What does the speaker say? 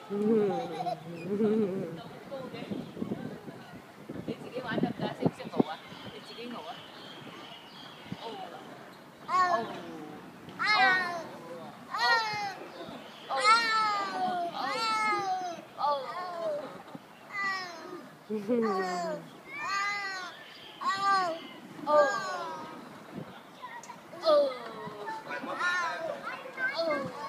你自己玩得唔得？識唔識熬啊？你自己熬啊？哦哦哦